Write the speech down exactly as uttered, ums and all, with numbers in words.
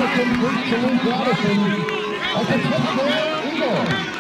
complete to Luke Robinson as a touchdown Eagle.